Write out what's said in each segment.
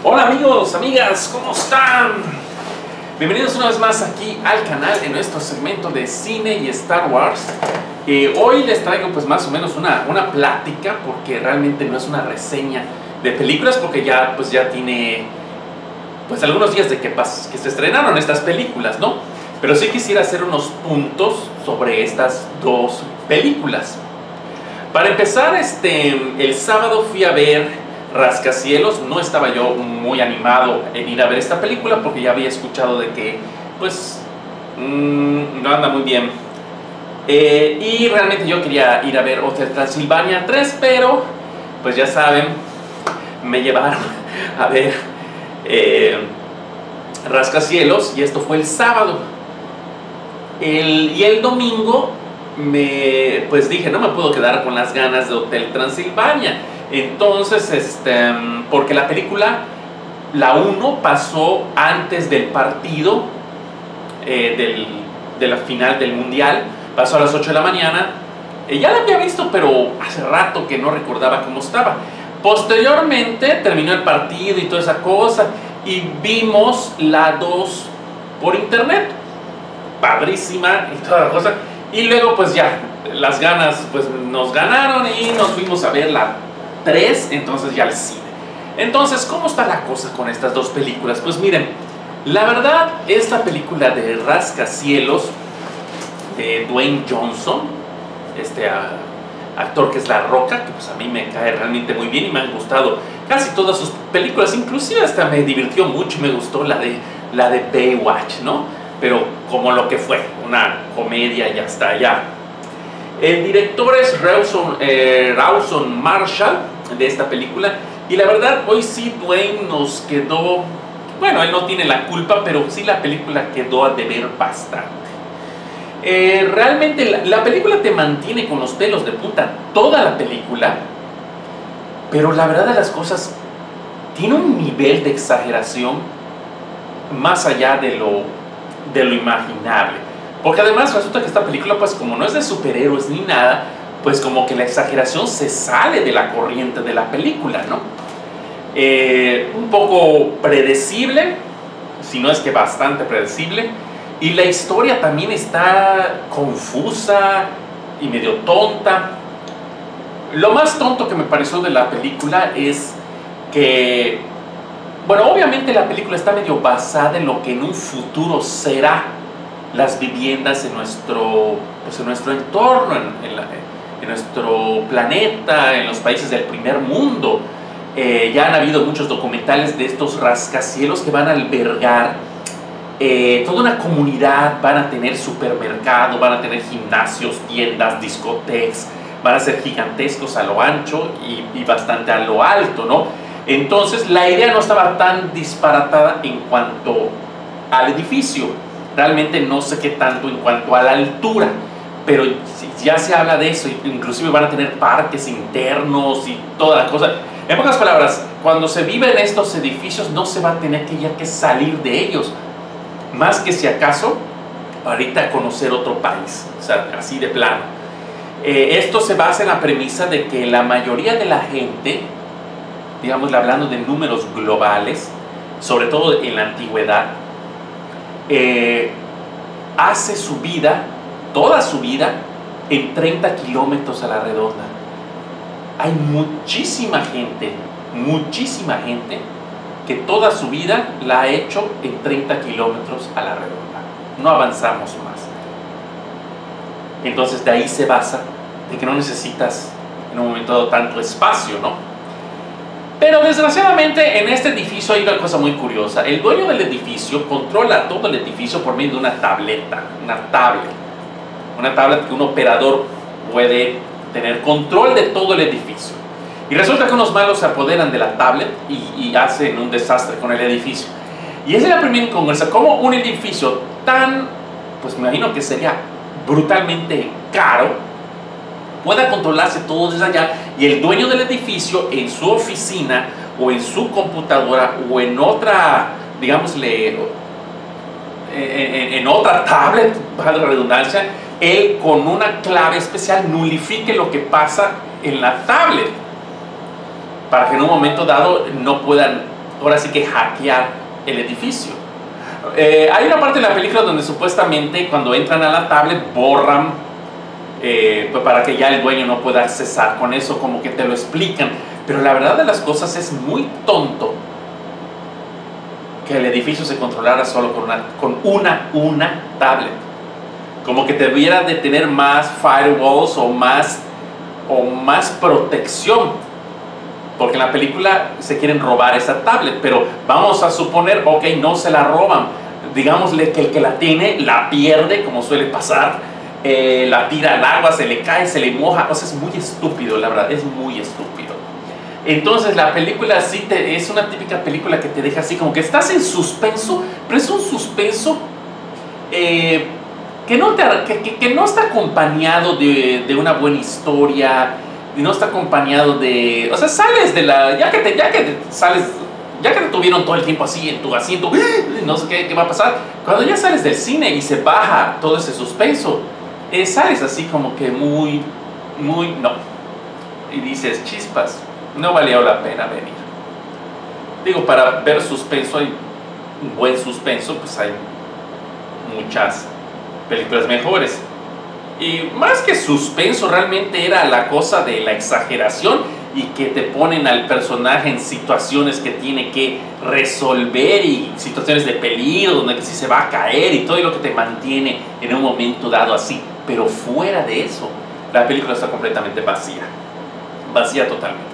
Hola amigos, amigas, ¿cómo están? Bienvenidos una vez más aquí al canal en nuestro segmento de cine y Star Wars. Hoy les traigo pues más o menos una plática, porque realmente no es una reseña de películas, porque ya tiene pues algunos días de que se estrenaron estas películas, ¿no? Pero sí quisiera hacer unos puntos sobre estas dos películas. Para empezar, el sábado fui a ver Rascacielos. No estaba yo muy animado en ir a ver esta película porque ya había escuchado de que pues no anda muy bien, y realmente yo quería ir a ver Hotel Transilvania 3, pero pues ya saben, me llevaron a ver Rascacielos, y esto fue el sábado. Y el domingo pues dije, no me puedo quedar con las ganas de Hotel Transilvania. Entonces, porque la película, la 1, pasó antes del partido de la final del Mundial, pasó a las 8 de la mañana. Ya la había visto, pero hace rato que no recordaba cómo estaba. Posteriormente terminó el partido y toda esa cosa, y vimos la 2 por internet, padrísima y toda la cosa. Y luego pues ya, las ganas pues nos ganaron y nos fuimos a ver la 3, entonces ya al cine. Entonces, ¿cómo está la cosa con estas dos películas? Pues miren, la verdad, esta película de Rascacielos de Dwayne Johnson, actor que es La Roca, que pues a mí me cae realmente muy bien y me han gustado casi todas sus películas, inclusive hasta me divirtió mucho, me gustó la de Baywatch, ¿no? Pero como lo que fue, una comedia y hasta allá. El director es Rawson Marshall, de esta película, y la verdad hoy sí Dwayne nos quedó, bueno, él no tiene la culpa, pero sí la película quedó a deber bastante. Realmente la película te mantiene con los pelos de punta toda la película, pero la verdad de las cosas tiene un nivel de exageración más allá de lo imaginable, porque además resulta que esta película, pues como no es de superhéroes ni nada, pues como que la exageración se sale de la corriente de la película, ¿no? Un poco predecible, si no es que bastante predecible, y la historia también está confusa y medio tonta. Lo más tonto que me pareció de la película es que, bueno, obviamente la película está medio basada en lo que en un futuro será las viviendas en nuestro entorno, en nuestro planeta, en los países del primer mundo. Ya han habido muchos documentales de estos rascacielos que van a albergar toda una comunidad, van a tener supermercado, van a tener gimnasios, tiendas, discotecas, van a ser gigantescos a lo ancho y bastante a lo alto, ¿no? Entonces la idea no estaba tan disparatada en cuanto al edificio. Realmente no sé qué tanto en cuanto a la altura, pero ya se habla de eso, inclusive van a tener parques internos y toda la cosa. En pocas palabras, cuando se vive en estos edificios no se va a tener que salir de ellos, más que si acaso ahorita a conocer otro país, o sea, así de plano. Esto se basa en la premisa de que la mayoría de la gente, digamos, hablando de números globales, sobre todo en la antigüedad, hace su vida, toda su vida, en 30 kilómetros a la redonda. Hay muchísima gente que toda su vida la ha hecho en 30 kilómetros a la redonda. No avanzamos más. Entonces de ahí se basa de que no necesitas en un momento dado tanto espacio, ¿no? Pero desgraciadamente en este edificio hay una cosa muy curiosa. El dueño del edificio controla todo el edificio por medio de una tableta, una tablet que un operador puede tener control de todo el edificio. Y resulta que unos malos se apoderan de la tablet y hacen un desastre con el edificio. Y esa es la primera incongruencia, como un edificio tan, pues me imagino que sería brutalmente caro, pueda controlarse todo desde allá, y el dueño del edificio en su oficina o en su computadora o en otra, digámosle, en otra tablet, para la redundancia, él con una clave especial nulifique lo que pasa en la tablet, para que en un momento dado no puedan, ahora sí que hackear el edificio. Hay una parte de la película donde supuestamente cuando entran a la tablet borran para que ya el dueño no pueda accesar. Con eso como que te lo explican, pero la verdad de las cosas es muy tonto que el edificio se controlara solo con una tablet. Como que debiera de tener más firewalls o más protección, porque en la película se quieren robar esa tablet, pero vamos a suponer, ok, no se la roban, digámosle que el que la tiene la pierde, como suele pasar, la tira al agua, se le cae, se le moja. O sea, es muy estúpido, la verdad, es muy estúpido. Entonces la película sí es una típica película que te deja así como que estás en suspenso, pero es un suspenso que no está acompañado de una buena historia, no está acompañado de... O sea, sales de la... Ya que te tuvieron todo el tiempo así en tu asiento, no sé qué va a pasar. Cuando ya sales del cine y se baja todo ese suspenso, sales así como que muy no. Y dices, chispas, no valió la pena venir. Digo, para ver suspenso, hay un buen suspenso, pues hay muchas películas mejores. Y más que suspenso, realmente era la cosa de la exageración y que te ponen al personaje en situaciones que tiene que resolver y situaciones de peligro donde que sí se va a caer y todo lo que te mantiene en un momento dado así. Pero fuera de eso, la película está completamente vacía totalmente.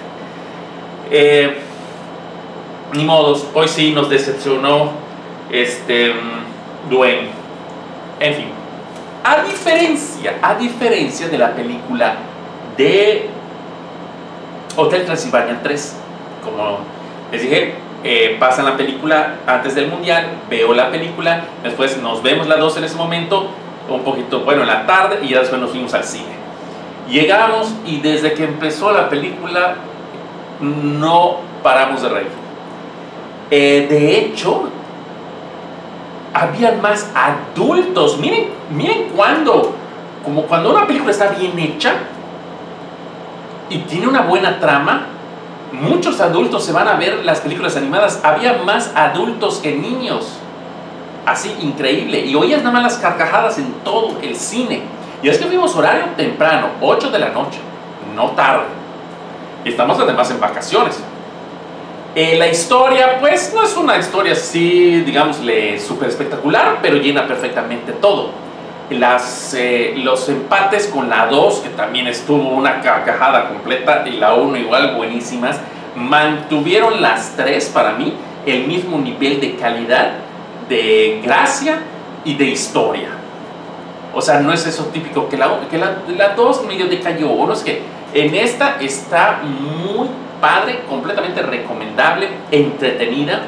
Ni modos, hoy sí nos decepcionó Dwayne. En fin, a diferencia de la película de Hotel Transilvania 3, como les dije, pasan la película antes del mundial, veo la película, después nos vemos las dos en ese momento, un poquito, bueno, en la tarde, y ya después nos fuimos al cine. Llegamos y desde que empezó la película no paramos de reír. De hecho, habían más adultos. Miren como cuando una película está bien hecha y tiene una buena trama, muchos adultos se van a ver las películas animadas. Había más adultos que niños. Así, increíble. Y oías nada más las carcajadas en todo el cine. Y es que vimos horario temprano, 8 de la noche, no tarde. Y estamos además en vacaciones. La historia, pues, no es una historia así, digámosle, súper espectacular, pero llena perfectamente todo. Los empates con la 2, que también estuvo una carcajada completa, y la 1 igual, buenísimas, mantuvieron las tres, para mí, el mismo nivel de calidad, de gracia y de historia. O sea, no es eso típico que la 2 medio decayó, o no es que en esta está muy padre, completamente recomendable, entretenida.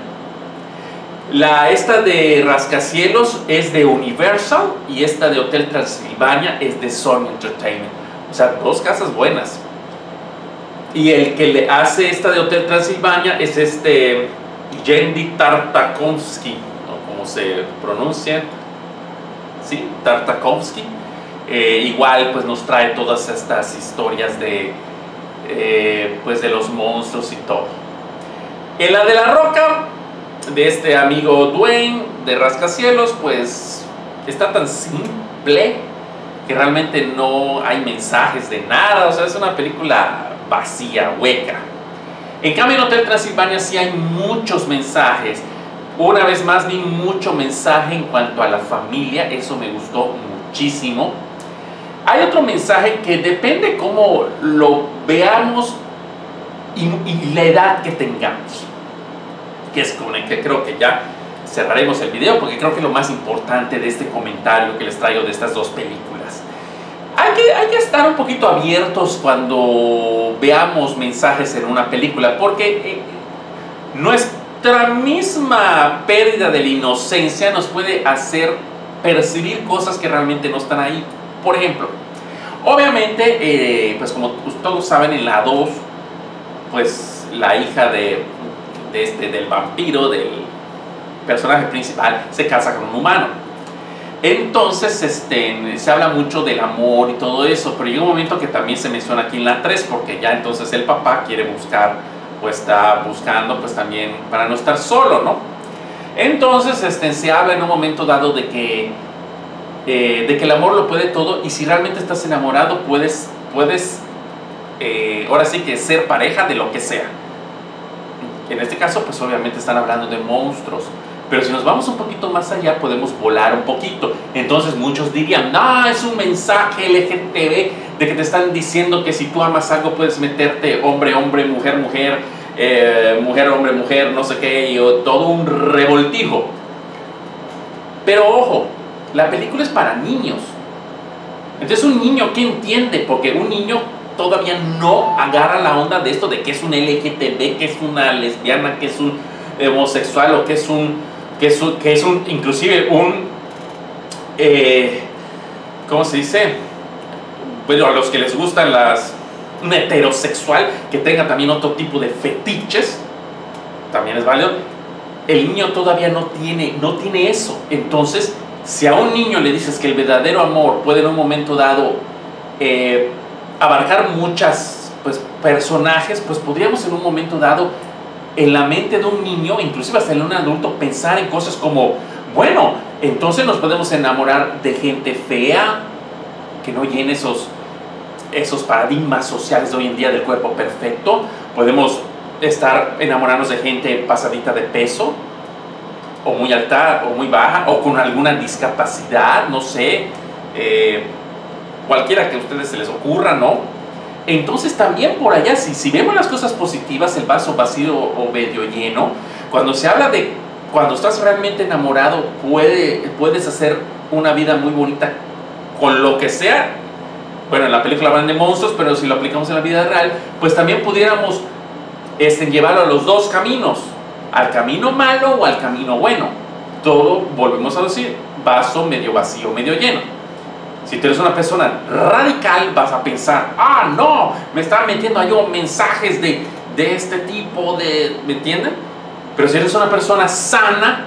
Esta de Rascacielos es de Universal y esta de Hotel Transilvania es de Sony Entertainment. O sea, dos casas buenas. Y el que le hace esta de Hotel Transilvania es Genndy Tartakovsky, ¿no? Como se pronuncia, ¿sí? Tartakovsky. Igual pues nos trae todas estas historias pues de los monstruos y todo. En la de La Roca, de este amigo Dwayne de Rascacielos, pues está tan simple que realmente no hay mensajes de nada. O sea, es una película vacía, hueca. En cambio en Hotel Transilvania sí hay muchos mensajes. Una vez más vi mucho mensaje en cuanto a la familia, eso me gustó muchísimo. Hay otro mensaje que depende cómo lo veamos y la edad que tengamos, que es con el que creo que ya cerraremos el video, porque creo que es lo más importante de este comentario que les traigo de estas dos películas. Hay que estar un poquito abiertos cuando veamos mensajes en una película, porque nuestra misma pérdida de la inocencia nos puede hacer percibir cosas que realmente no están ahí. Por ejemplo, obviamente, pues como todos saben, en la 2, pues la hija del vampiro, del personaje principal, se casa con un humano. Entonces, se habla mucho del amor y todo eso, pero llega un momento que también se menciona aquí en la 3, porque ya entonces el papá quiere buscar pues está buscando pues también para no estar solo, ¿no? Entonces se habla en un momento dado de que el amor lo puede todo, y si realmente estás enamorado puedes ahora sí que ser pareja de lo que sea. En este caso pues obviamente están hablando de monstruos, pero si nos vamos un poquito más allá podemos volar un poquito. Entonces muchos dirían, no, es un mensaje LGTB de que te están diciendo que si tú amas algo puedes meterte hombre, hombre, mujer, mujer, mujer, hombre, mujer, no sé qué, y todo un revoltijo. Pero ojo, la película es para niños. Entonces un niño, ¿qué entiende? Porque un niño todavía no agarra la onda de esto de que es un LGTB, que es una lesbiana, que es un homosexual, o que es un inclusive ¿cómo se dice? Bueno, a los que les gustan un heterosexual que tenga también otro tipo de fetiches, también es válido. El niño todavía no tiene eso. Entonces, si a un niño le dices que el verdadero amor puede en un momento dado abarcar muchas personajes, pues podríamos en un momento dado en la mente de un niño, inclusive hasta en un adulto, pensar en cosas como, bueno, entonces nos podemos enamorar de gente fea, que no llene esos paradigmas sociales de hoy en día del cuerpo perfecto. Podemos enamorarnos de gente pasadita de peso, o muy alta, o muy baja, o con alguna discapacidad, no sé, cualquiera que a ustedes se les ocurra, ¿no? Entonces también por allá, si vemos las cosas positivas, el vaso vacío o medio lleno, cuando se habla de cuando estás realmente enamorado, puedes hacer una vida muy bonita con lo que sea. Bueno, en la película hablan de monstruos, pero si lo aplicamos en la vida real, pues también pudiéramos llevarlo a los dos caminos, al camino malo o al camino bueno. Todo, volvemos a decir, vaso medio vacío, medio lleno. Si tú eres una persona radical, vas a pensar, ah, no, me están metiendo a yo mensajes de este tipo, ¿me entienden? Pero si eres una persona sana,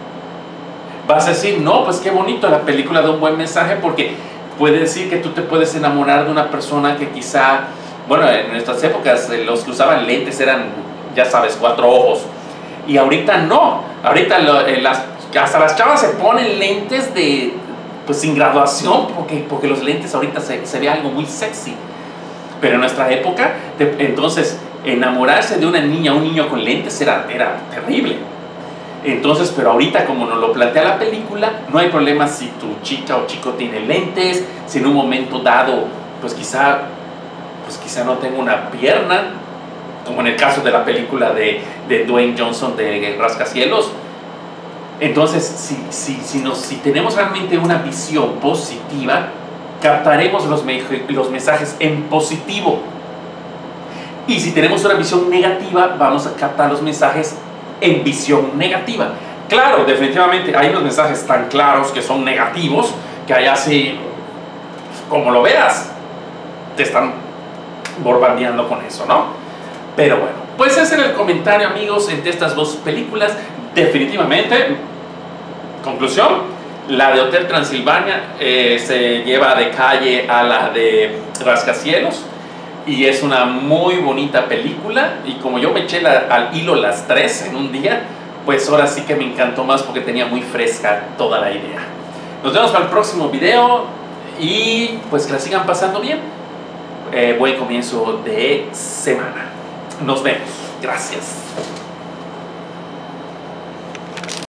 vas a decir, no, pues qué bonito, la película da un buen mensaje, porque puede decir que tú te puedes enamorar de una persona que quizá, bueno, en nuestras épocas los que usaban lentes eran, ya sabes, 4 ojos, y ahorita no, ahorita hasta las chavas se ponen lentes sin graduación, porque los lentes ahorita se ve algo muy sexy. Pero en nuestra época, entonces, enamorarse de una niña o un niño con lentes era terrible. Entonces, pero ahorita, como nos lo plantea la película, no hay problema si tu chica o chico tiene lentes, si en un momento dado, pues quizá no tenga una pierna, como en el caso de la película de Dwayne Johnson de Rascacielos. Entonces, si tenemos realmente una visión positiva, captaremos los mensajes en positivo. Y si tenemos una visión negativa, vamos a captar los mensajes en visión negativa. Claro, definitivamente hay unos mensajes tan claros que son negativos, que hay así, como lo veas, te están bombardeando con eso, ¿no? Pero bueno, pues ese era el comentario, amigos, entre estas dos películas. Definitivamente, conclusión, la de Hotel Transilvania se lleva de calle a la de Rascacielos, y es una muy bonita película, y como yo me eché al hilo las 3 en un día, pues ahora sí que me encantó más porque tenía muy fresca toda la idea. Nos vemos para el próximo video, y pues que la sigan pasando bien. Buen comienzo de semana. Nos vemos. Gracias.